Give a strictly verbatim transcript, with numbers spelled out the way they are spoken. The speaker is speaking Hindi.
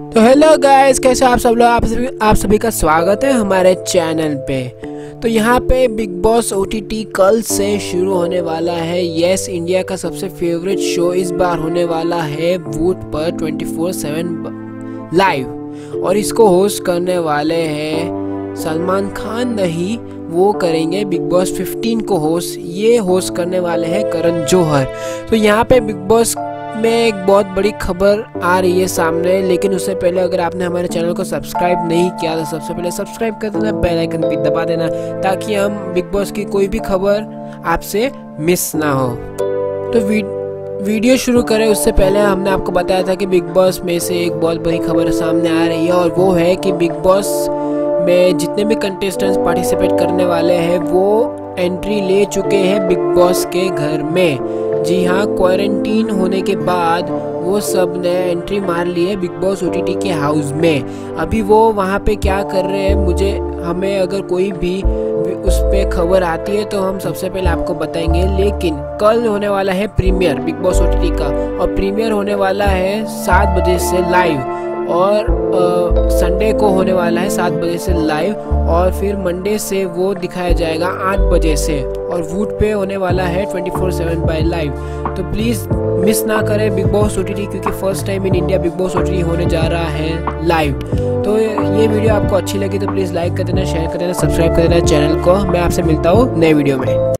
तो हेलो गाइस, कैसे आप सब लोग। आप सभी आप सभी का स्वागत है हमारे चैनल पे। तो यहाँ पे बिग बॉस ओटीटी कल से शुरू होने वाला है। यस, इंडिया का सबसे फेवरेट शो इस बार होने वाला है वूट पर ट्वेंटी फोर सेवन लाइव, और इसको होस्ट करने वाले हैं सलमान खान। नहीं, वो करेंगे बिग बॉस फिफ्टीन को होस्ट। ये होस्ट करने वाले हैं करण जौहर। तो यहाँ पे बिग बॉस में एक बहुत बड़ी खबर आ रही है सामने, लेकिन उससे पहले अगर आपने हमारे चैनल को सब्सक्राइब नहीं किया तो सबसे पहले सब्सक्राइब कर देना, बेल आइकन भी दबा देना, ताकि हम बिग बॉस की कोई भी खबर आपसे मिस ना हो। तो वी, वीडियो शुरू करें उससे पहले हमने आपको बताया था कि बिग बॉस में से एक बहुत बड़ी खबर सामने आ रही है, और वो है कि बिग बॉस में जितने भी कंटेस्टेंट्स पार्टिसिपेट करने वाले हैं वो एंट्री ले चुके हैं बिग बॉस के घर में। जी हाँ, क्वारंटीन होने के बाद वो सब ने एंट्री मार ली है बिग बॉस ओटीटी के हाउस में। अभी वो वहाँ पे क्या कर रहे हैं, मुझे हमें अगर कोई भी उस पर खबर आती है तो हम सबसे पहले आपको बताएंगे। लेकिन कल होने वाला है प्रीमियर बिग बॉस ओटीटी का, और प्रीमियर होने वाला है सात बजे से लाइव, और संडे को होने वाला है सात बजे से लाइव, और फिर मंडे से वो दिखाया जाएगा आठ बजे से, और वूट पे होने वाला है twenty four seven by live. तो प्लीज़ मिस ना करें बिग बॉस ओटीटी, क्योंकि first time in India Bigg Boss OTT होने जा रहा है लाइव। तो ये वीडियो आपको अच्छी लगी तो प्लीज़ लाइक कर देना, शेयर कर देना, सब्सक्राइब कर देना चैनल को। मैं आपसे मिलता हूँ नए वीडियो में।